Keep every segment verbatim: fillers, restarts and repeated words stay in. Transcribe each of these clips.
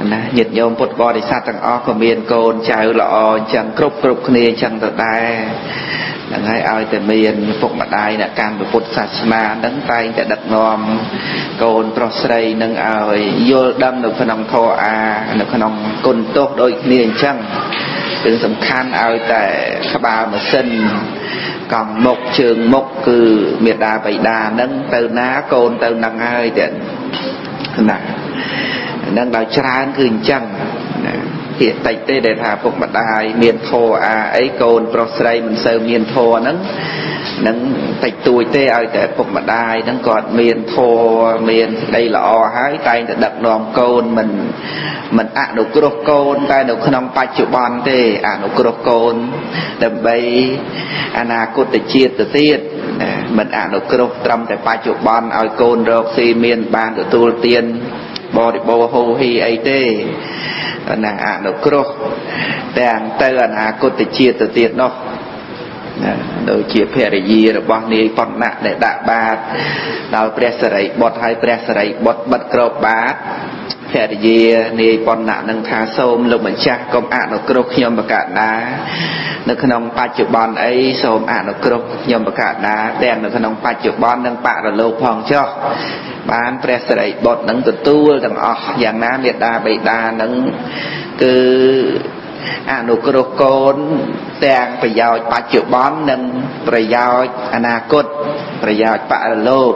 นะnhiệt nhôm bột bò để sát tầng o của miền cồn chào lọ chẳng cướp cướp kia chẳng tự tay đằng hai ai tại miền phục mặt đai là can của bột sạt na đấng tay tại đặt nòm cồn prosray nâng ai vô đâm được phần ông thọ à được phần ông cồn tốt đôi kia chẳng từ tầm khăn ai tại các bà mà sinh còn một trường một cứ miệt đà bảy đà nâng từ ná cồn từ nâng ai để nè nâng đào trán cứ chẳng hiện tại tê để thả phục mặt đài miền thô à ấy cồn prosray mình sơ miền thô nâng nâng tại tuổi tê ai tại phục mặt đài nâng còn miền thô miền đây là o hái tay đặt nòm cồn mình mình ạ nụ cột cồn tay nụ khăn ba chục bon tê ạ nụ cột cồn đầm bay anaconda tự chiết tự tiết mình ạ nụ cột trăm tại ba chục bon ai cồn rồi xi miền ban tự tu tiên bò đi bò hồ hi ấy tê là ạ nụ cột đàn tay là anaconda tự chiết tự tiết nó đôi chia phe gì rồi bọn này bọn nặng để đạ bát đào pressure bọt hay pressure bọt bật cột bát phe gì này bọn nặng nâng thả xôm lục mình chắc công ạ nó cột nhom bạc cả đá nó khăn ông ba chục bon ấy xôm ạ nó cột nhom bạc cả đá đen nó khăn ông ba chục bon nâng bạc rồi lô phong cho bán pressure bọt nâng từ tu đằng ọ dạng ná miệt đa bị đa nâng cứ à nụ cơ côn tàng phải giao ba triệu bón nâng phải giao anacot phải giao ba lô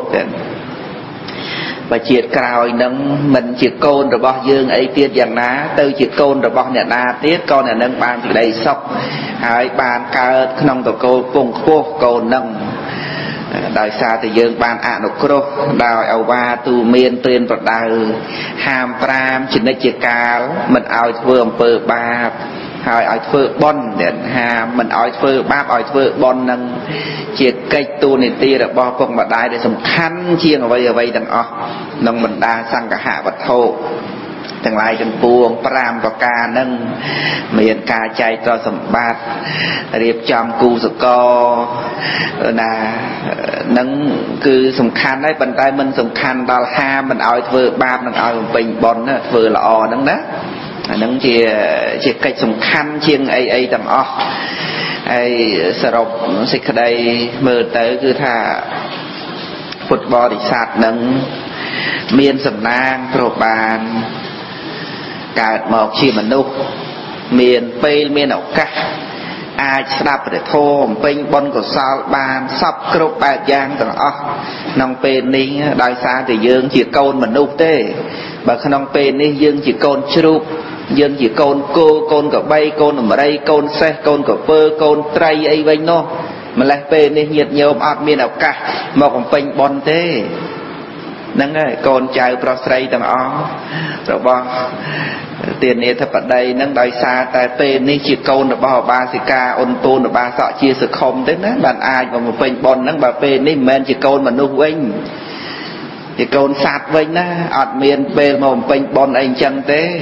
và triệt cào nâng mình triệt côn rồi bao dương ấy tiết dạng ná từ triệt côn rồi bao nhà na tiết con là nâng ban từ đây sọc hai ban cao nông tổ cô vùng khô côn nâng đại xa thì dương ban ạ nụ cơ đào ảo ba tu miên tuyên bật đào hàm pram chỉ nơi triệt cao mình ao vừa bờ ba hỏi ai phơi bon để hà mình ai phơi báp ai phơi bon nâng triệt cây tu này tia được bao phong mặt đai để sầm khăn chiêng ở bây giờ bây đằng ọ nâng mình đa sang cả hạ vật thô thằng lại chân buông pram và ca nâng miền ca chạy cho sầm bát riệp chom cu sờ co là nâng cứ sầm khăn đấy bàn tay mình sầm khăn đào ha mình ai phơi báp mình ai bình bon phơi là o nâng đó nâng chia chia cách sầm khăn chiêng ấy ấy tầm o ấy sờ rộp xịt đây mờ tới cứ thà football đi sạt nâng miền sầm nang pro bàn cả một chi mình đâu miền tây miền ốc cá ai đạp để thô pin bon của sao bàn sắp cướp bạc giang tầm o nông pin ní đại xa thì dương chỉ côn mình đâu tê bà khăn nông pin ní dương chỉ côn chụp dương chỉ côn cô côn cả bay côn ở đây côn xe côn cả pơ côn tray ấy vây nó mà lại pê nên nhiệt nhiều ọt miền ảo cả một con pin bon thế nâng ấy côn chào prosray tầm ó rồi bao tiền này thật ở đây nâng đòi xa tại pê nên chỉ côn ở bao ba xì ca ôn tôn ở ba sọ chia sự không đấy đó bạn ai mà một pin bon nâng bà pê nên men chỉ côn mà nu vinh chỉ côn sạt vinh đó ọt miền pê một pin bon anh chân thế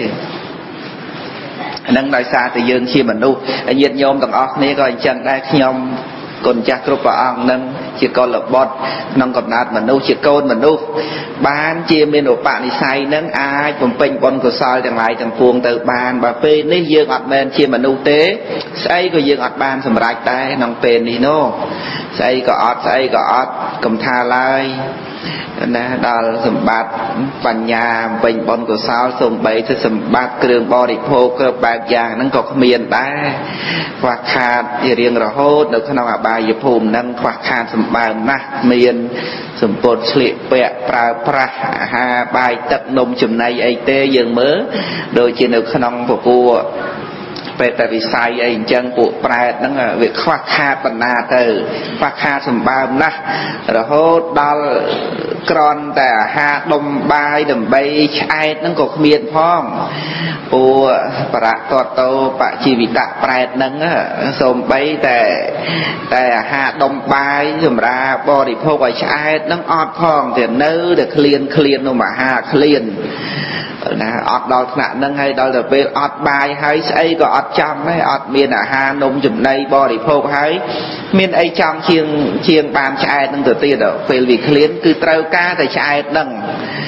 nâng đại xa thì dương khi mình nu nhiệt nhôm tầng óc này coi chân đây nhôm còn chắc rụp vào ông nâng chỉ còn là bọt nâng còn nát mình nu chỉ côn mình nu ban chia bên của bạn đi say nâng ai còn pin bon của soi đằng lại thằng phuông từ ban bà pê này dương ọt bên chia mình nu tế say của dương ọt ban sầm rạch đây nâng pin đi nô say có ọt say có ọt cầm tha lai nè đó sầm bátปัญญาเป็นบนcủa sao sum bảy thứ sầm bát kêu bò đi phô cơ bạc giang nâng có miền đá khoa khát riêng rồi hốt được khả năng à bài dập hùm nâng khoa khát sầm bài nè miền sầm bột sliệp bẹ pra pra ha bài tật nôm chùm này ấy tê dường mớ đôi chỉ được khả năng của cô về tại vì sai ấy chân của prai nó là việc khoa kha bản na từ khoa kha sầm ba na rồi hốt đal cònแต่ ha đom bay đầm bay ai nó có miền phong củaประตอโตปะชีวิตะแปดนั้นสมไปแต่แต่ ha đom bay สำหรับบริโภคไว้ใช้นั่งออดพองแต่เนื้อแต่เคลียนเคลียนลงมา ha เคลียนนะออดดอกขนาดนั้นให้ดอกแต่เป็นออดบายให้ไอ้ก็ออดจำให้ออดเมียนอ่ะฮานมจุ่มในบริโภคให้เมียนไอ้จำเชียงเชียงบานชายตั้งแต่ตีดอกเป็นวิเคลียนคือเต้าก้าแต่ชายตั้ง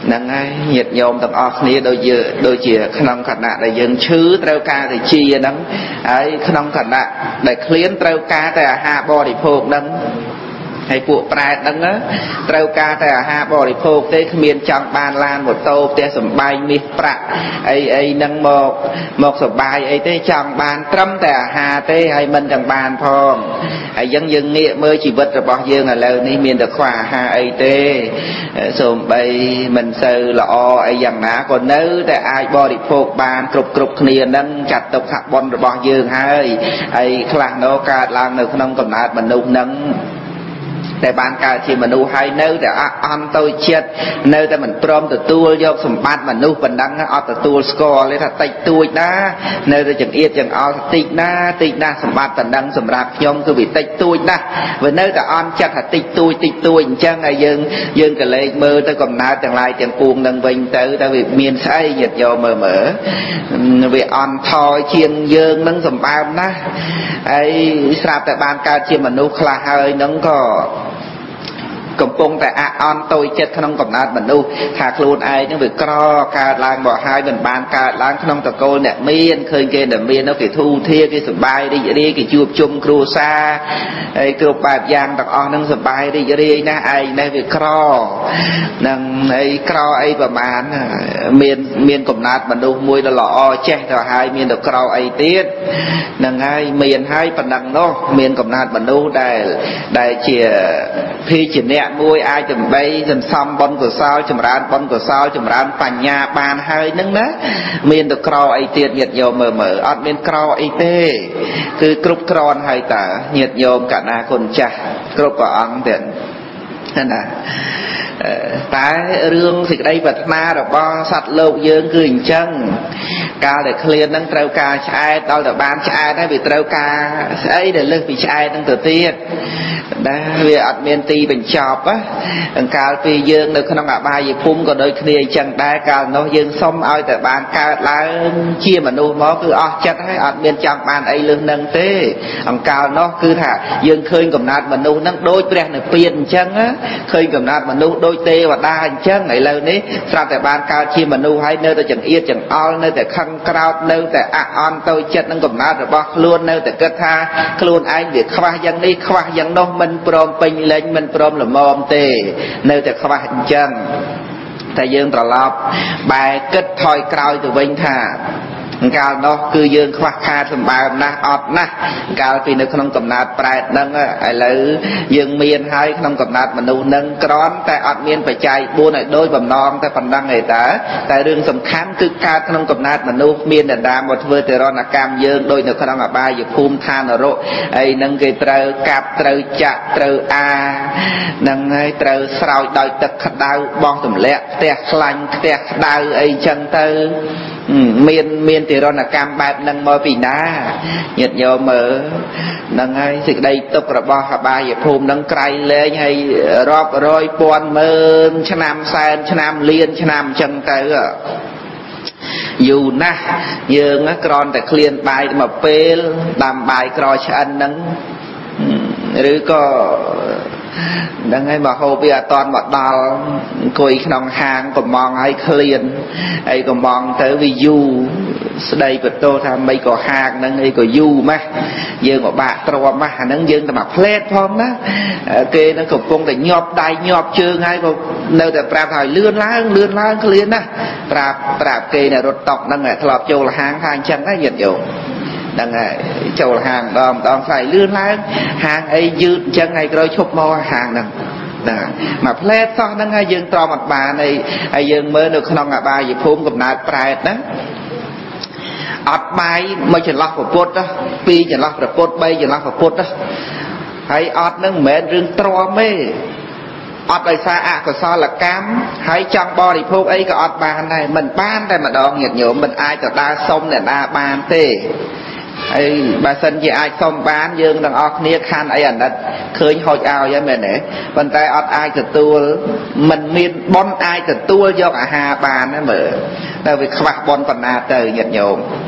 nâng ai nhiệt nhôm tầng off ní đôi giờ đôi chìa khăn khẩn nạ để dừng chứ treo ca thì chia nâng ấy khăn khẩn nạ để khliến treo ca tại hạ bò thì phô nâng hay phụ prai đấng á treo ca tại hạ bò thì phô tế miền trong ban lan một tô tế sầm bay mi prạ ấy ấy nâng một một sầm bay ấy tế trong ban trăm tại hạ tế hay mình trong ban phong ấy dân dân nghĩa mới chỉ vật rồi bao nhiêu là lâu ní miền được khỏa hạ ấy tế sầm bay mình sư lọ ấy dằng ná còn nếu tại ai bò thì phô ban cục cục kia nâng chặt tục thạc bon rồi bao nhiêu hay ấy khăn nó cả làm được không cầm nát mình nung nângแต่บ้านกาที่มนุษย์ให้เนื้อแต่อันตัวเช็ดเนื้อแต่มันพร้อมตัวตัวยกสมบัติมนุษย์บันดังเอาแต่ตัวสกอร์เลยถ้าติดตัวนะเนื้อแต่จังเอียดจังเอาติดนะติดนะสมบัติบันดังสำหรับยมคือวิติดตัวนะวันเนื้อแต่อันจัดถ้าติดตัวติดตัวจังไงยังยังกันเลยมือตัวกำนาจังไรจังปูงดังวิงเตอแต่วิเมียนใช่หยัดโยมือเหมือวิอันทอยเชียงยังนั่งสมบัตินะไอ้สำหรับแต่บ้านกาที่มนุษย์คลาเฮยนั่งก็កំពុងតែអអន់តូចចិត្តក្នុងកំណត់មនុស្សថាខ្លួនឯងនឹងវាក្រកើតឡើងមកហើយមិនបានកើតឡើងក្នុងតកូលអ្នកមានឃើញគេដែលមាននោះគេធូរធារគេសប្បាយរីករាយគេជួបជុំគ្រួសារហើយគ្រប់បែបយ៉ាងទាំងអស់នឹងសប្បាយរីករាយណាស់ឯងនេះវាក្រនឹងអីក្រអីប្រមាណមានមានកំណត់មនុស្សមួយដ៏ល្អចេះទៅហើយមានទៅក្រអីទៀតនឹងហើយមានហើយប៉ុណ្ណឹងនោះមានកំណត់មនុស្សដែលដែលជាភីជាអ្នកមួយអាចដើម្បីសន្សំបុណ្យកុសលចម្រើនបុណ្យកុសលចម្រើនបញ្ញាបានហើយនឹងណាមានទៅក្រអីទៀតញាតិញោមមើលមើលអត់មានក្រអីទេគឺគ្រប់គ្រាន់ហើយតាញាតិញោមកណាគុណចាស់គ្រប់ព្រះអង្គទៀតណាតែរឿងសេចក្តីប្រាថ្នារបស់សត្វលោកយើងគឺអញ្ចឹងកាលដែលឃ្លាននឹងត្រូវការឆ្អែតដល់តែបានឆ្អែតហើយវាត្រូវការស្អីដែលលើសពីឆ្អែតនឹងទៅទៀតណាវាអត់មានទីបញ្ចប់ណាកាលពីយើងនៅក្នុងអបាយភូមិក៏ដូចគ្នាអញ្ចឹងដែរកាលនោះយើងសុំឲ្យតែបានកើតឡើងជាមនុស្សមកគឺអស់ចិត្តហើយអត់មានចង់បានអីលើសនឹងទេអង្កាលនោះគឺថាយើងឃើញកំណត់មនុស្សនឹងដូចព្រះនិព្វានអញ្ចឹងឃើញកំណត់មនុស្សដូចទេវតាអញ្ចឹងឥឡូវនេះស្រាប់តែបានកើតជាមនុស្សហើយនៅតែចង្អៀតចង្អល់នៅតែខឹងក្រោធនៅតែអអន់ទៅចិត្តនឹងកំណត់របស់ខ្លួននៅតែគិតថាខ្លួនឯងវាខ្វះយ៉ាងនេះខ្វះយ៉ាងនោះមិនព្រមពេញលេញមិនព្រមល្មមទេនៅតែខ្វះអញ្ចឹងតែយើងត្រឡប់បែរគិតថយក្រោយទៅវិញថាកាលនោះគឺយើងខ្វះខាតសម្បើមណាស់អត់ណាស់កាលពីនៅក្នុងកំណត់ប្រែតហ្នឹងឥឡូវយើងមានហើយក្នុងកំណត់មនុស្សហ្នឹងក្រន់តែអត់មានបច្ច័យបួនឲ្យដូចបំណងតែប៉ុណ្ណឹងឯតាតែរឿងសំខាន់គឺកើតក្នុងកំណត់មនុស្សមានអ្នកណាមកធ្វើទរណកម្មយើងដូចនៅក្នុងអបាយភូមិឋាននរកអីហ្នឹងគេត្រូវកាប់ត្រូវចាក់ត្រូវអាហ្នឹងហើយត្រូវស្រោចដោយទឹកក្តៅបោះទម្លាក់ផ្ទះខ្លាញ់ផ្ទះក្តៅអីចឹងទៅមានមានទរណកម្មបែបហ្នឹងមកពីណាញាតិញោមមើលហ្នឹងហើយសេចក្តីទុក្ខរបស់អបាយភូមិហ្នឹងក្រៃលែងហើយរាប់រយពាន់ម៉ឺនឆ្នាំសែនឆ្នាំលានឆ្នាំអញ្ចឹងទៅយូរណាស់យើងគ្រាន់តែឃ្លានបាយមកពេលដាំបាយក្រឆ្អិនហ្នឹងឬក៏ដឹងហើយមកហូបវាអត់តន់មកដល់អង្គុយក្នុងហាងកំងឲ្យឃ្លានហើយកំងទៅវាយូរស្ដីបន្ទោថាមិនក៏ហាងហ្នឹងអីក៏យូរម៉េះយើងក៏បាក់ទ្រាំម៉េះអាហ្នឹងយើងតែមកផ្លែតផងណាគេនឹងកំពុងតែញាប់ដៃញាប់ជើងហើយក៏នៅតែប្រាប់ឲ្យលឿនឡើងលឿនឡើងឃ្លានណាប្រាប់ប្រាប់គេនៅរត់តុកហ្នឹងធ្លាប់ចូលហាងថាអញ្ចឹងដែរញាតិយោហ្នឹងហើយចូលហាងដងដងស្អីលឿនឡើងហាងអីយឺតអញ្ចឹងហើយក្រោយឈប់មកហាងហ្នឹងណាមកផ្លែតសោះហ្នឹងហើយយើងត្រមអត់បានហើយហើយយើងមើលនៅក្នុងអបាយភូមិកំណើតប្រែតណាអត់បាយមកចន្លោះប្រពុតពីរចន្លោះប្រពុតបីចន្លោះប្រពុតហើយអត់ហ្នឹងមិនមែនរឿងទ្រាំទេអត់ដោយសារអកុសលកម្មហើយចង់បរិភោគអីក៏អត់បានដែរមិនបានតែម្ដងញាតិញោមមិនអាចទៅដើរសុំអ្នកណាបានទេហើយបើសិនជាអាចសុំបានយើងទាំងអស់គ្នាខានអីអាណិតឃើញហុចឲ្យហ្នឹងមែនទេប៉ុន្តែអត់អាចទទួលមិនមានបុណ្យអាចទទួលយកអាហារបានទេមើលតែវាខ្វះបុណ្យបណ្ណាទៅញាតិញោម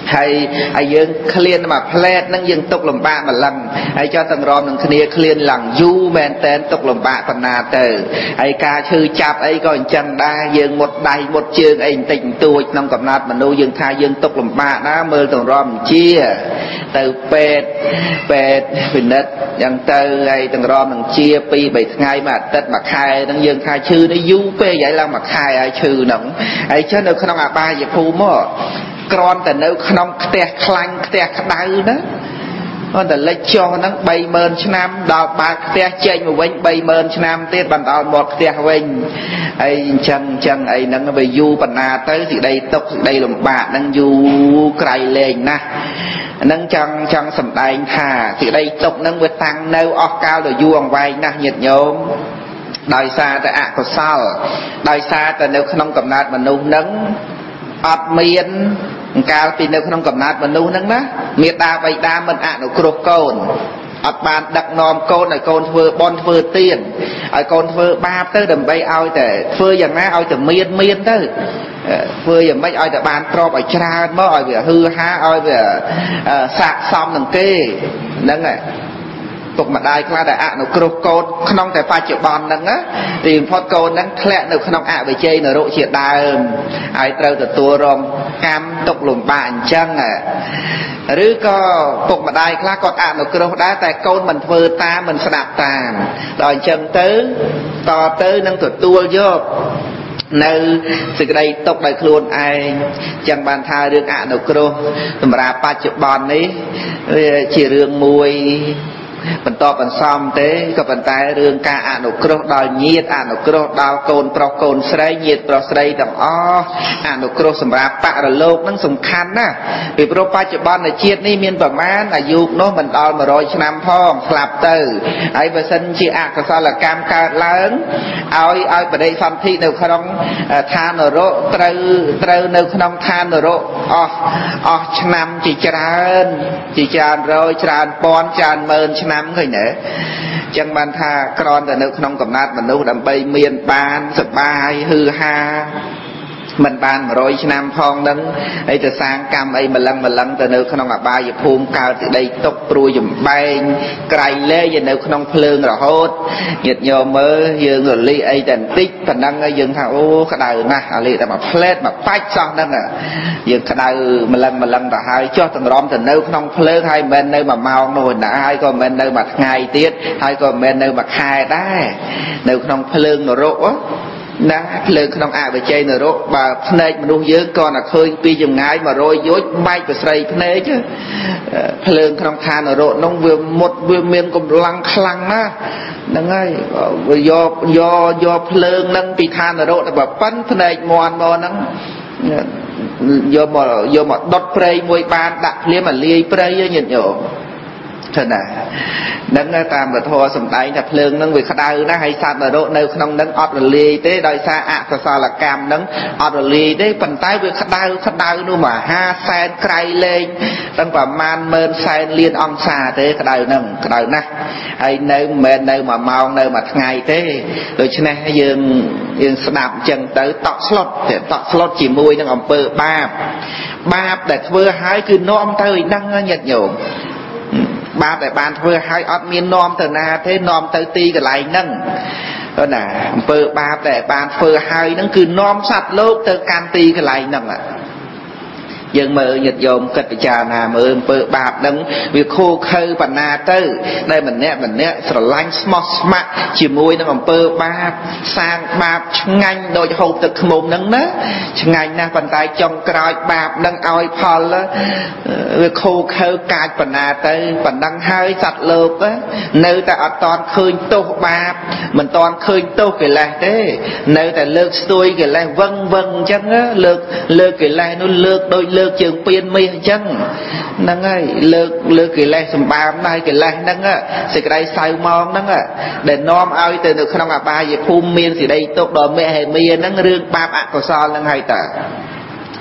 hay ai dương clean mà plate năng dương tục làm bạ mà lần ai cho tầng rom năng kia clean lần du men tên tục làm bạ phần nào từ ai ca chư chạp ấy còn chân đa dương một đầy một chương ấy tình tuổi năm cầm nát mà nuôi dương thay dương tục làm bạ đó mơ tầng rom chia từ pet pet bình đất dân từ ai tầng rom năng chia pi bảy ngày mà tết mà khai năng dương khai chư nó du pe vậy là mà khai ai chư nóng ai cho nó không à ba giờ phu mò cònแต่នៅក្នុងផ្ទះខ្លាញ់ផ្ទះក្តៅណាគាត់តែលិចចុះហ្នឹង ba mươi ឆ្នាំដល់បើកផ្ទះចេញមកវិញ ba mươi ឆ្នាំទៀតបន្តដល់មកផ្ទះវិញអីអញ្ចឹងអញ្ចឹងអីហ្នឹងវាយូរបណ្ណាទៅសេចក្តីទុក្ខសេចក្តីលំបាកហ្នឹងយូរក្រៃលែងណាស់ហ្នឹងចង់ចង់សម្ដែងថាសេចក្តីទុក្ខហ្នឹងវាតាំងនៅអស់កាលដ៏យូរអង្វែងណាស់ញាតិញោមដោយសារតែអកុសលដោយសារតែនៅក្នុងកំណើតមនុស្សហ្នឹងអត់មានកាលពីនៅក្នុងកំណើតមនុស្សហ្នឹងណាមេដាបៃតាមិនអនុគ្រោះកូនអត់បានដឹកនាំកូនឲ្យកូនធ្វើបន់ធ្វើទានឲ្យកូនធ្វើបាបទៅដើម្បីឲ្យតែធ្វើយ៉ាងណាឲ្យតែមានមានទៅធ្វើយ៉ាងម៉េចឲ្យតែបានទ្រព្យឲ្យច្រើនមកឲ្យវាហឺហាឲ្យវាស័ក្តិសមនឹងគេហ្នឹងហើយទុកម្ដាយខ្លះដែលអនុគ្រោះកូនក្នុងតែបច្ចុប្បន្នហ្នឹងណាទីបំផុតកូនហ្នឹងធ្លាក់នៅក្នុងអវិជ័យនរកជាដើមហើយត្រូវទទួលរងកម្មទុក្ខលំបាកអញ្ចឹងឬក៏ពុកម្ដាយខ្លះគាត់អនុគ្រោះដែរតែកូនមិនធ្វើតាមមិនស្ដាប់តាមដល់អញ្ចឹងទៅតទៅនឹងទទួលយកនៅសេចក្តីទុកដោយខ្លួនឯងចឹងបានថារឿងអនុគ្រោះសម្រាប់បច្ចុប្បន្ននេះវាជារឿងមួយបន្តបន្សំទេក៏ប៉ុន្តែរឿងការអនុគ្រោះដល់ញាតិអនុគ្រោះដល់កូនប្រុសកូនស្រីញាតិប្រុសស្រីទាំងអស់អនុគ្រោះសម្រាប់បរិលោកនឹងសំខាន់ណាស់ពីព្រោះបច្ចុប្បន្នជាតិនេះមានប្រមាណអាយុនោះមិនដល់một trămឆ្នាំផងស្លាប់ទៅហើយបើសិនជាអកុសលកម្មកើតឡើងឲ្យឲ្យបដិសន្ធិនៅក្នុងឋាននរកត្រូវត្រូវនៅក្នុងឋាននរកអស់អស់ឆ្នាំជាច្រើនជាច្រើនរយច្រើនពាន់ច្រើនម៉ឺនឆ្នាំឃើញទេចឹងបានថាក្រនតែនៅក្នុងកំណើតមនុស្សដើម្បីមានបានសប្បាយហឺហាមិនបានmột trămឆ្នាំផងនឹងហើយទៅសាងកម្មអីម្លឹងម្លឹងទៅនៅក្នុងអបាយភូមិកើតសេចក្តីទុកព្រួយចំបែងក្រៃលែងនៅក្នុងភ្លើងរហូតញាតិញោមមើលយើងរលីអីតែបន្តិចប៉ុណ្ណឹងហើយយើងថាអូក្តៅណាស់អាលីតែមួយផ្លែតមួយបាច់សោះហ្នឹងយើងក្តៅម្លឹងម្លឹងទៅហើយចុះតម្រាំទៅនៅក្នុងភ្លើងហើយមិនមែននៅមួយម៉ោងនោះណាហើយក៏មិនមែននៅមួយថ្ងៃទៀតហើយក៏មិនមែននៅមួយខែដែរនៅក្នុងភ្លើងនរកណាភ្លើងក្នុងអវិជ័យនរកបើភ្នែកមនុស្សយើងក៏តែឃើញពីចម្ងាយmột trămយោជន៍បែកប្រស្រីភ្នែកភ្លើងក្នុងឋាននរកនោះវាមុតវាមានកម្លាំងខ្លាំងណាស់ហ្នឹងហើយយកយកយកភ្លើងហ្នឹងពីឋាននរកទៅបើប៉ិនភ្នែកមន់មកហ្នឹងយកមកយកមកដុតព្រៃមួយបានដាក់ភ្លាមអាលាយព្រៃញាតិញោមថាណានឹងតាមពធសំដែងថាភ្លើងនឹងវាក្តៅណាស់ហើយសត្វនរកនៅក្នុងនឹងអត់រលាយទេដោយសារអកុសលកម្មនឹងអត់រលាយទេប៉ុន្តែវាក្តៅក្តៅនោះមហាសែនក្រៃលែងទាំងប្រមាណម៉ឺនសែនលានអង្សាទេក្តៅនឹងក្តៅណាស់ហើយនៅមិនមែននៅមួយម៉ោងនៅមួយថ្ងៃទេដូច្នេះយើងយើងស្ដាប់អញ្ចឹងទៅតក់ស្លុតតក់ស្លុតជាមួយនឹងអំពើបាបបាបដែលធ្វើឲ្យគឺនាំទៅឲ្យដឹងញាតិញោមបាបដែលបានធ្វើឲ្យអត់មាននាំទៅណាទេនាំទៅទីកន្លែងហ្នឹងណាអំពើបាបដែលបានធ្វើឲ្យហ្នឹងគឺនាំសត្វលោកទៅកាន់ទីកន្លែងហ្នឹងយើងមើលញាតិញោមគិតពិចារណាមើលអំពើបាបហ្នឹងវាខូខើបណ្ណាទៅដែលម្នាក់ម្នាក់ស្រឡាញ់ស្មោះស្ម័គ្រជាមួយនឹងអំពើបាបសាងបាបឆ្ងាញ់ដូចហូបទឹកឃ្មុំហ្នឹងណាឆ្ងាញ់ណាស់ប៉ុន្តែចុងក្រោយបាបហ្នឹងឲ្យផលវាខូខើកាចបណ្ណាទៅបណ្ដឹងហើយសត្វលោកនៅតែអត់តន់ឃើញទោសបាបមិនតន់ឃើញទោសកិលេសទេនៅតែលើកស្ទួយកិលេសវឹងវឹងអញ្ចឹងលើកលើកកិលេសនោះលើកដូចលើកជើងពៀនមាសអញ្ចឹងហ្នឹងហើយលើកលើកកិលេសសម្បាមដែរកិលេសហ្នឹងសេចក្តីសៅមងហ្នឹងដែលនាំឲ្យទៅនៅក្នុងអបាយភូមិមានសេចក្តីទុកដ៏មហិមាហ្នឹងរឿងបាបអកុសលហ្នឹងហើយតើ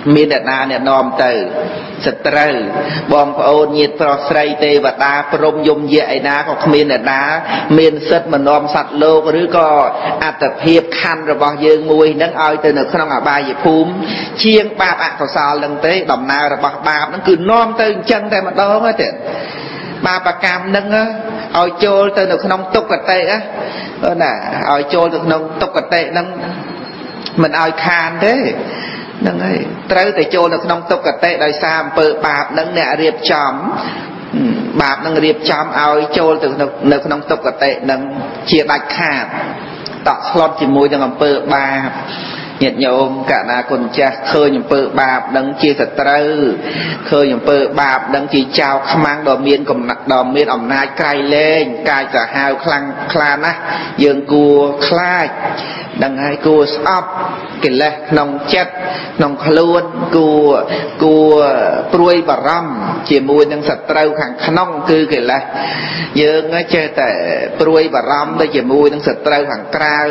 មានអ្នកណាអ្នកនាំទៅសត្រូវបងប្អូនញាតិប្រុសស្រីទេវតាព្រំយមយៈឯណាក៏គ្មានអ្នកណាមានសិទ្ធិមកនាំសត្វលោកឬក៏អត្តភាពខណ្ឌរបស់យើងមួយហ្នឹងឲ្យទៅនៅក្នុងអបាយភូមិជាងបាបអកុសលហ្នឹងទេដំណើររបស់បាបហ្នឹងគឺនាំទៅអញ្ចឹងតែម្ដងទេបាបកម្មហ្នឹងឲ្យចូលទៅនៅក្នុងទុក្ខតិណាឲ្យចូលទៅក្នុងទុក្ខតិហ្នឹងមិនឲ្យខានទេហ្នឹងហើយត្រូវតែចូលនៅក្នុងទុក្ខតិដោយសារអំពើបាបហ្នឹងអ្នករៀបចំបាបហ្នឹងរៀបចំឲ្យចូលទៅនៅក្នុងទុក្ខតិហ្នឹងជាដាច់ខាតតក់ស្លុតជាមួយនឹងអំពើបាបញាតិញោមកណាគុណចាស់ឃើញអំពើបាបនឹងជាសត្រូវឃើញអំពើបាបនឹងជាចៅខ្មាំងដ៏មានកំណាក់ដ៏មានអំណាចក្រៃលែងកាយសាហាវខ្លាំងខ្លាណាស់យើងគួរខ្លាចដឹងហើយគួរស្អប់កិលេសក្នុងចិត្តក្នុងខ្លួនគួរគួរព្រួយបារម្ភជាមួយនឹងសត្រូវខាងក្នុងគឺកិលេសយើងចេះតែព្រួយបារម្ភទៅជាមួយនឹងសត្រូវខាងក្រៅ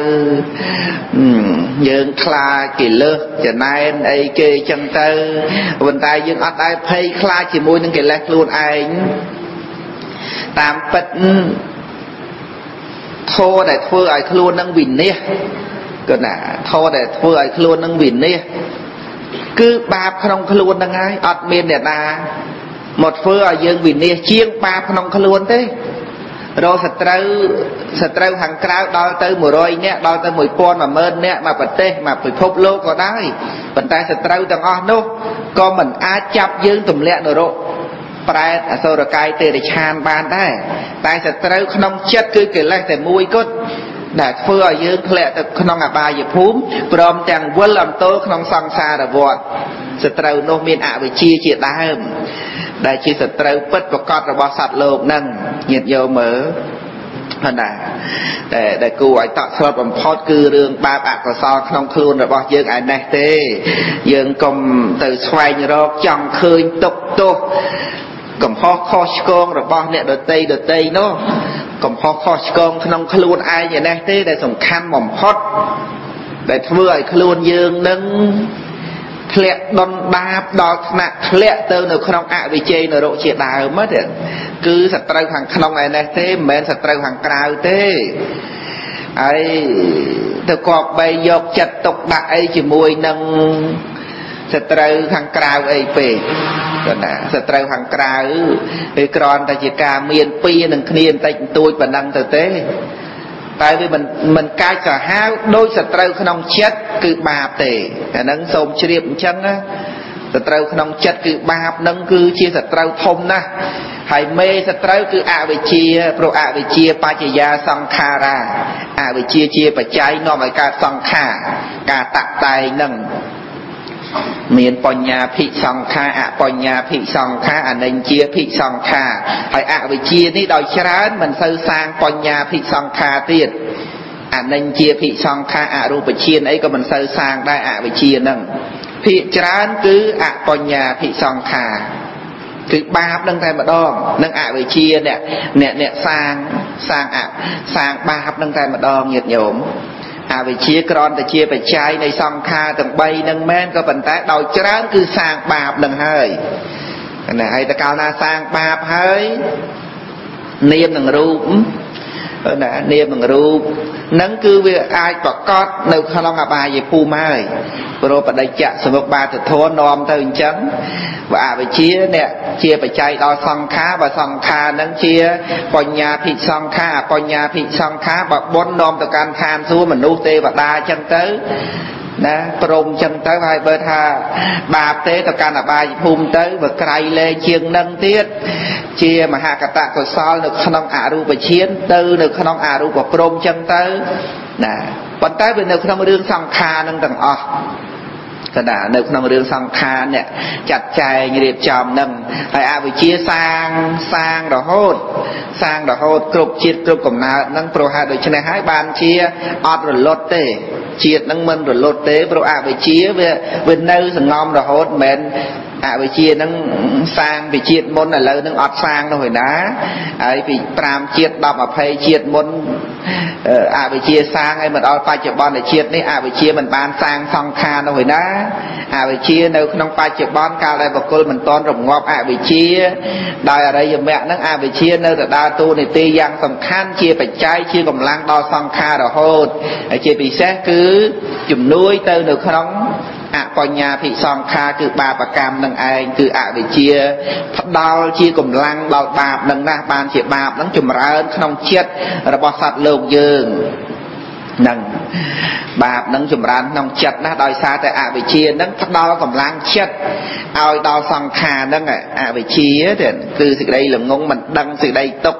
យើងខ្លាចកិលេសចំណែនអីគេចឹងទៅប៉ុន្តែយើងអត់ដែរភ័យខ្លាចជាមួយនឹងកិលេសខ្លួនឯងតាមពិតធម៌ដែលធ្វើឲ្យខ្លួននឹងវិនិច្ឆ័យក៏ណាធម៌ដែលធ្វើឲ្យខ្លួននឹងវិនិច្ឆ័យគឺបាបក្នុងខ្លួនហ្នឹងហើយអត់មានអ្នកណាមកធ្វើឲ្យយើងវិនិច្ឆ័យជាងបាបក្នុងខ្លួនទេរកសត្រូវសត្រូវខាងក្រៅដល់ទៅមួយរយនាក់ដល់ទៅមួយពាន់មួយម៉ឺននាក់មកប្រទេសមកពិភពលោកក៏ដែរប៉ុន្តែសត្រូវទាំងអស់នោះក៏មិនអាចចាប់យើងទម្លាក់នរកប្រែតអសុរកាយទេរឆានបានដែរតែសត្រូវក្នុងចិត្តគឺកិលេសតែមួយគត់ដែលធ្វើឲ្យយើងធ្លាក់ទៅក្នុងអបាយភូមិព្រមទាំងវិលអន្ទោលក្នុងសង្សារវដ្តសត្រូវនោះមានអវិជ្ជាជាដើមដែលជាសត្រូវពិតប្រកបរបស់សត្វលោកហ្នឹងញាតិយកមើលហ្នឹងដែរតែដែលគួរឲ្យតក់ស្លុតបំផុតគឺរឿងបាបអកុសលក្នុងខ្លួនរបស់យើងឯនេះទេយើងកុំទៅស្វែងរកចង់ឃើញទុកទោសកំហុសខុសឆ្គងរបស់អ្នកដទៃដទៃនោះកំហុសខុសឆ្គងក្នុងខ្លួនឯងឯនេះទេដែលសំខាន់បំផុតដែលធ្វើឲ្យខ្លួនយើងនឹងធ្លាក់ដុនដាបដល់ថ្នាក់ធ្លាក់ទៅនៅក្នុងអវិជ្ជានរកជាដើមទេគឺសត្រូវខាងក្នុងឯនេះទេមិនមែនសត្រូវខាងក្រៅទេហើយទៅគប្បីយកចិត្តទុកដាក់អីជាមួយនឹងសត្រូវខាងក្រៅអីពេកក៏ណាសត្រូវខាងក្រៅវាគ្រាន់តែជាការមានពីនឹងគ្នាបន្តិចបន្តួចប៉ុណ្ណឹងទៅទេតែវាមិនមិនកាចសាហាវដោយសត្រូវក្នុងចិត្តគឺបាបទេអាហ្នឹងសូមជ្រាបអញ្ចឹងណាសត្រូវក្នុងចិត្តគឺបាបហ្នឹងគឺជាសត្រូវធំណាស់ហើយមេសត្រូវគឺអវិជ្ជាព្រោះអវិជ្ជាបច្ចយាសង្ខារាអវិជ្ជាជាបច្ច័យនាំឲ្យកើតសង្ខារការតាក់តែងហ្នឹងមានបញ្ញាភិសង្ខាអបញ្ញាភិសង្ខាអនិញ្ជាភិសង្ខាហើយអវិជ្ជានេះដោយច្រើនមិនសូវសាងបញ្ញាភិសង្ខាទៀតអនិញ្ជាភិសង្ខាអរូបឈានអីក៏មិនសូវសាងដែរអវិជ្ជាហ្នឹងភិច្រើនគឺអបញ្ញាភិសង្ខាគឺបាបនឹងតែម្ដងនឹងអវិជ្ជាអ្នកអ្នកអ្នកសាងសាងអសាងបាបនឹងតែម្ដងញាតិញោមអវិជ្ជាគ្រាន់តែជាបច្ច័យនៃសង្ខារទាំងបីនឹងមែនក៏ប៉ុន្តែដោយច្រើនគឺសាងបាបនឹងហើយណាហើយតើកាលណាសាងបាបហើយនាមនឹងរូបណានាមនឹងរូបនឹងគឺវាអាចប្រកបនៅក្នុងអបាយភូមិហើយព្រោះបដិច្ចសមុខបាទធននាំទៅអញ្ចឹងបើអវិជ្ជាអ្នកជាបច្ច័យដល់សង្ខារបើសង្ខារនឹងជាបញ្ញាភិសង្ខារបញ្ញាភិសង្ខារបើបុណ្យនាំទៅកាន់ឋានសួគ៌មនុស្សទេវតាអញ្ចឹងទៅណាព្រមអញ្ចឹងទៅហើយបើថាបាបទេទៅកាន់អបាយភូមិទៅបើក្រៃលែងជាងនឹងទៀតជាមហាកតកុសលនៅក្នុងអរូបឈានទៅនៅក្នុងអរូបព្រំអញ្ចឹងទៅណាប៉ុន្តែវានៅក្នុងរឿងសង្ខារនឹងទាំងអស់កណ្ដាលនៅក្នុងរឿងសង្ខារអ្នកចាត់ចែងរៀបចំនឹងហើយអវិជ្ជាសាងសាងរហូត sang đó hốt cục chiết cục cầm nào nâng pro hai đôi chân này hai bàn chia ọt rồi lót tê chiết nâng mân rồi lót tế pro à về chia về về nơi sừng ngon rồi hốt mền à về chia nâng sang về chiết môn là lớn nâng ọt sang đâu hồi ná ấy vì pram chiết đọc ở phê chiết môn à về chia sang hay mình ở phải chụp bon để chiết đấy à về chia mình ban sang song kha đâu hồi ná à về chia nếu không phải chụp bon cao đây bọc cô mình tôn rồng ngọc à về chia đòi ở đây giờ mẹ nâng à về chia nơi đa tu này ti giang sầm khan chia phải trái chia cầm lang đo song kha rồi hốt chia bị xét cứ chùm nuôi từ được không à con nhà thị song kha cứ ba bà cam nâng ai cứ à về chia phát đau chia cùng lăng đau bạp nâng ra ban chia bạp nâng chùm ra không chết rồi bỏ sạch lục dương nâng bạp nâng chùm ra nông chết nó đòi xa tại à về chia nâng phát đau cùng lăng chết ai đau song kha nâng à về chia thì từ sự đây là ngôn mình đăng sự đây tục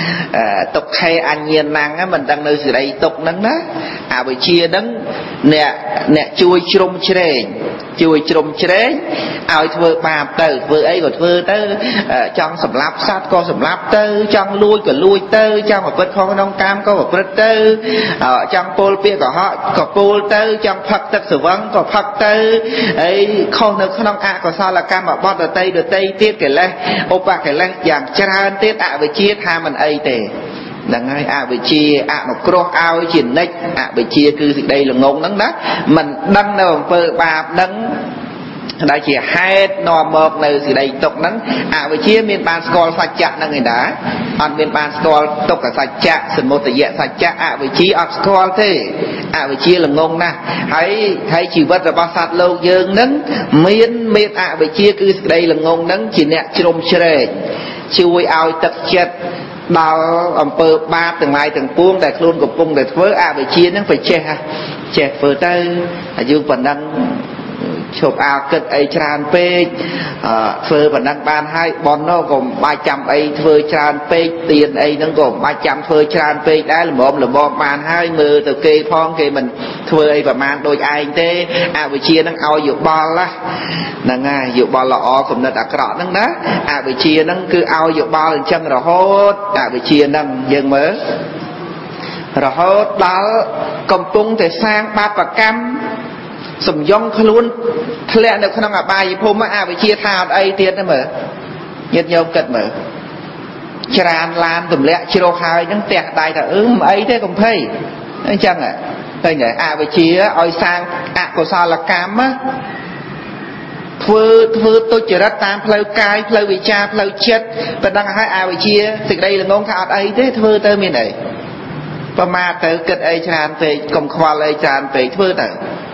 tục hay anh nhiên năng mình đăng nơi sự đây tục nâng đó à về chia nâng nè nè chui chrum chre chui chrum chre ai thưa bạp từ vừa ấy còn vừa tới trong sầm lạp sát co sầm lạp tới trong lui cả lui tới trong một vết không nông cam có một vết tới ở trong pol pia của họ có pol tới trong phật tất sự vấn có phật tới ấy không được không ạ có sao là cam ở bọt ở tây được tây tiết cái lên ô bạc cái lên dạng chăn tiết ạ với chia tha mình ấy tề là ngay à về chia à một cro ao chuyển nách à về chia cứ đây là ngôn nắng đó mình đăng đâu phơ bạp đăng đây chỉ hai nò một nơi gì đây tục nắng à về chia miền ban scroll sạch chặt là người đã còn miền ban scroll tục cả sạch chặt sự một thời gian sạch chặt à về chia ở scroll thế à về chia là ngôn nè thấy thấy chỉ vật là bao sạch lâu dương nắng miền miền à về chia cứ đây là ngôn nắng chỉ nẹt chôm chre chui ao tật chết bao ông pơ ba từng mai từng buông để luôn cục cung để với à về chia nó phải che ha che phở tới dương phần năng chụp ao cất ấy tràn pe phở phần năng ban hai bọn nó gồm ba trăm ấy phở tràn pe tiền ấy nó gồm ba trăm phở tràn pe đã là một là một ban hai mươi từ kê phong kê mình phở ấy và mang đôi ai thế à về chia nó ao dụ bò lá là ngay dụ bò lọ cũng là đặc rõ nó đó à về chia nó cứ ao dụ bò lên chân rồi hốt à về chia nó dừng mới rồi hốt đó cầm tung để sang ba và cam sầm dông luôn lẽ được không ngả bài hôm mà à về chia thao đây tiền đó mở nhiệt nhau cật mở tràn lan tùm lẹ chiro hai những tẹt đài là ứng ấy thế cũng thấy anh chăng ạ đây nhỉ à về chia oi sang à của sao là cam á thưa thưa tôi chỉ ra tam phơi cay phơi vị cha phơi chết và đang hai à về chia từ đây là ngôn thao ấy thế thưa tới miền này và mà tới cật ấy tràn về cùng khoa lấy tràn về thưa tới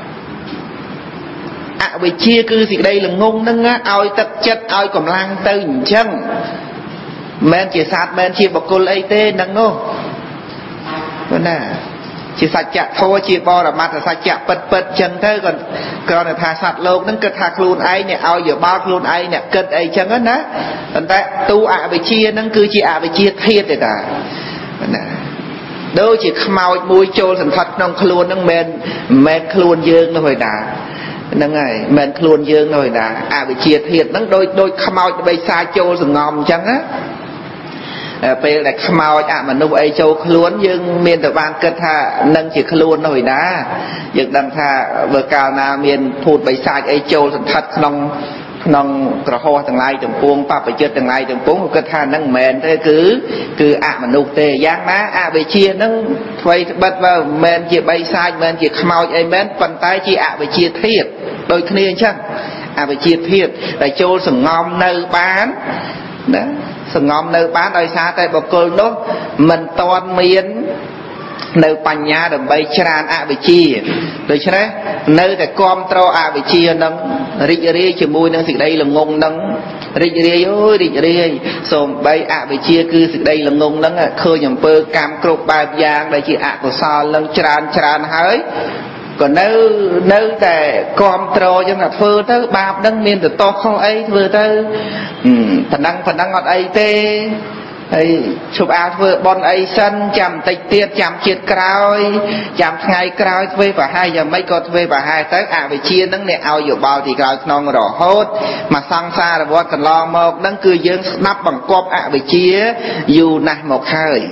à về chia cứ gì đây là ngôn nâng á ao tập chất ao cầm lang tư chân men chỉ sát men chia bọc cô lấy tê nâng nô vấn nè chỉ sạch chặt thôi chia bo là mặt là sạch chặt bật bật chân thế còn còn là thà sạch lông nâng cất thà luôn ai nè ao giờ bao luôn ai nè cất ấy chân á ná còn ta tu à về chia nâng cứ chỉ à về chia thiệt để ta vấn nè đôi chỉ màu mùi trôi thành thật nông luôn nâng men men luôn dương nó hồi đã nâng này men luôn dương rồi đã à bị chia thiệt nâng đôi đôi khmao bay xa châu sừng ngòm chăng á về là khmao à mà nụ ấy châu luôn dương miền tây ban cất tha nâng chỉ luôn rồi đã dương đằng tha vừa cao na miền phụt bay xa ấy châu thật nông nông cỏ hoa từng lai từng buông pa phải chơi từng lai từng buông cất tha nâng men thế cứ cứ à mà nụ tê giang má à bị chia nâng quay bật vào men chỉ bay xa men chỉ khmao ấy men phần tay chỉ à bị chia thiệt đôi khi chăng à về chia thiệt để châu sừng ngon nơi bán đó sừng ngon nơi bán đôi xa tay bọc cô đó mình toàn miền nơi bành nhà đầm bay tràn à về chia được chưa đấy nơi cái com trâu à về chia nâng rít rít chỉ mùi nâng sự đây là ngôn nâng rít rít ơi rít rít xong bay à về chia cứ sự đây là ngôn nâng khơi nhầm bơ cam cột ba giang đây chỉ à của sao nâng tràn tràn hơi còn nếu nếuแต่control cho là phơi tới ba đấng miền từ to không ấy phơi tới phần năng phần năng ngọt ấy tê ấy chụp áo vừa bon ấy sân chạm tịch tiết chạm chiết cào chạm ngày cào thuê và hai giờ mấy con thuê và hai tới à về chia nâng nè ao dụ bao thì cào non rõ hốt mà sang xa là vót cần lo một nâng cứ dương nắp bằng cọp à về chia dù nè một hơi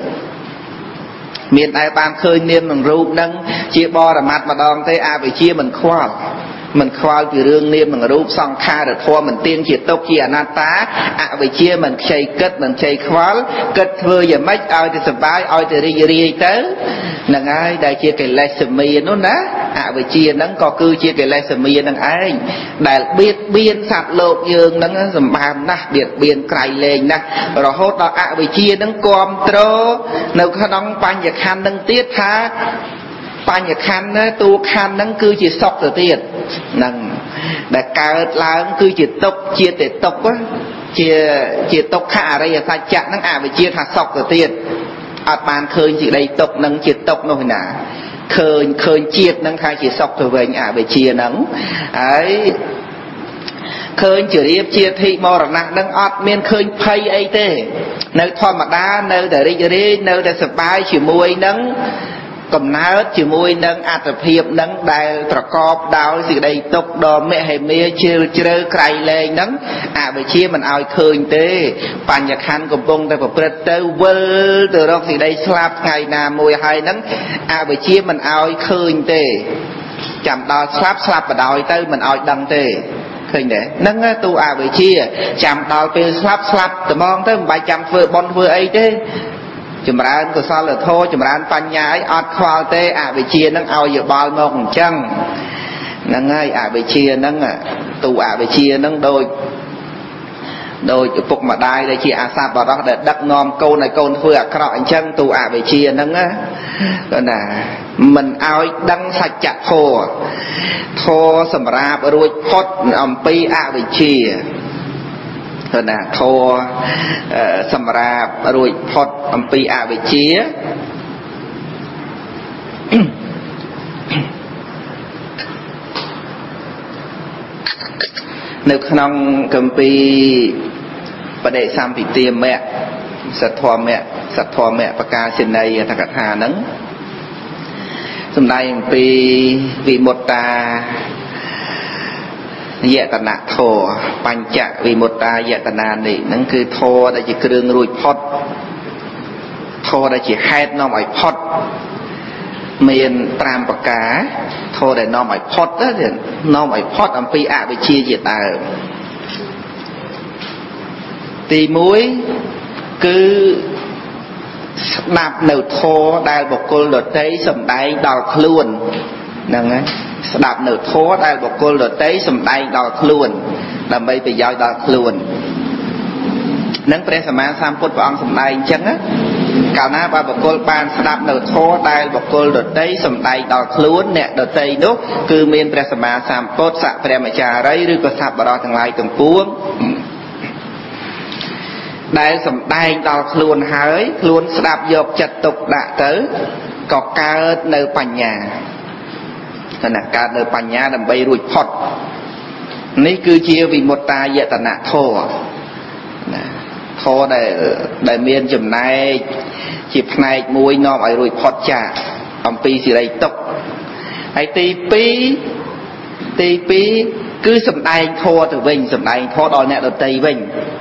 miền ai ban khơi niêm bằng rụp nâng chia bo là mặt mà đòn tới à về chia mình khoa mình khoa từ rương niêm bằng rụp xong kha được thua mình tiên chỉ tốc chia nát tá à về chia mình chơi kết mình chơi khoa kết vừa giờ mấy ai thì sập bái ai thì đi đi tới nâng ai đại chia cái lệ sầm mì nó ná à về chia nâng có cư chia cái lệ sầm mì nâng ai đại biết biên sạt lột dương nâng sầm bàm nè biệt biên cày lên nè rồi hốt đó à về chia nâng com trô nếu có đóng pan nhật khăn nâng tiết tha pan nhật khăn á tu khăn nâng cư chỉ sọc từ tiền nâng đại caoឡើងគឺជាតុកជាតែតុកជាជាតុកខអរិយសច្ចៈហ្នឹងអវិជ្ជាថាសក់ទៅទៀតអត់បានឃើញជាដីតុកហ្នឹងជាតុកនោះណាឃើញឃើញជាតិហ្នឹងថាជាសក់ទៅវិញអវិជ្ជាហ្នឹងហើយឃើញជារៀបជាធិមរណៈហ្នឹងអត់មានឃើញភ័យអីទេនៅធម្មតានៅតែរីករាយនៅតែសប្បាយជាមួយហ្នឹងកំណើតជាមួយនឹងអត្តភាពនឹងដែលប្រកបដោយសេចក្តីទុក្ខដ៏មហិមាជ្រាលជ្រៅក្រៃលែងនឹងអវិជ្ជាមិនឲ្យឃើញទេបញ្ញខណ្ឌកំពុងតែប្រព្រឹត្តទៅវិលទៅរកសេចក្តីស្លាប់ថ្ងៃណាមួយហើយនឹងអវិជ្ជាមិនឲ្យឃើញទេចាំដល់ស្លាប់ស្លាប់បដ ாய் ទៅមិនឲ្យដឹងទេឃើញទេហ្នឹងទូអវិជ្ជាចាំដល់ពេលស្លាប់ស្លាប់ត្មងទៅមិនបាច់ចាំធ្វើបុណ្យធ្វើអីទេចម្រើនកុសលធម៌ចម្រើនបញ្ញាឲ្យអត់ខ្វល់ទេអវិជ្ជានឹងឲ្យយោបល់មកអញ្ចឹងហ្នឹងហើយអវិជ្ជានឹងទូអវិជ្ជានឹងដូចដោយឪពុកម្ដាយដែលជាអាសាបរោះដែលដឹកនាំកូនឲ្យកូនធ្វើអាក្រក់អញ្ចឹងទូអវិជ្ជាហ្នឹងណាណាមិនឲ្យដឹងសច្ចធម៌ធម៌សម្រាប់រួចផុតអំពីអវិជ្ជាណាធម៌សម្រាប់រួចផុតអំពីអវិជ្ជានៅក្នុងគម្ពីរបដិសម្ពិទាមៈសទ្ធមៈសទ្ធមៈបកាសិនីអត្ថកថាហ្នឹងសម្ដែងអំពីវិមុត្តាយតនៈធម៌បញ្ចវិមុត្តាយតនានេះហ្នឹងគឺធម៌ដែលជាគ្រឿងរួចផុតធម៌ដែលជាហេតុនាំឲ្យផុតមានប្រាំប្រការធម៌ដែលនាំឲ្យផុតទៅនាំឲ្យផុតអំពីអវិជ្ជាជាដើមទីមួយគឺស្ដាប់នៅធម៌ដែលបុគ្គលដទៃសម្ដែងដល់ខ្លួនហ្នឹងហើយស្ដាប់នៅធម៌ដែលបុគ្គលដទៃសម្ដែងដល់ខ្លួនដើម្បីប្រយោជន៍ដល់ខ្លួននឹងព្រះសម្មាសម្ពុទ្ធព្រះអង្គសម្ដែងអញ្ចឹងកាលណាបើបុគ្គលបានស្ដាប់នៅធម៌ដែលបុគ្គលដទៃសម្ដែងដល់ខ្លួនអ្នកដទៃនោះគឺមានព្រះសម្មាសម្ពុទ្ធសព្រះមច្ចារីឬក៏សប្បុរសទាំងឡាយទាំងពួងដែលសម្ដែងដល់ខ្លួនហើយខ្លួនស្ដាប់យកចិត្តទុកដាក់ទៅក៏កើតនៅបញ្ញាណាកើតនៅបញ្ញាដើម្បីរួចផុតនេះគឺជាវិមុត្តាយតនៈធម៌ណាធម៌ដែលដែលមានចំណែកជាផ្នែកមួយនាំឲ្យរួចផុតចាកអំពីសេរីទុក្ខហើយទីពីរទីពីរគឺសម្ដែងធម៌ទៅវិញសម្ដែងធម៌ដល់អ្នកដទៃវិញ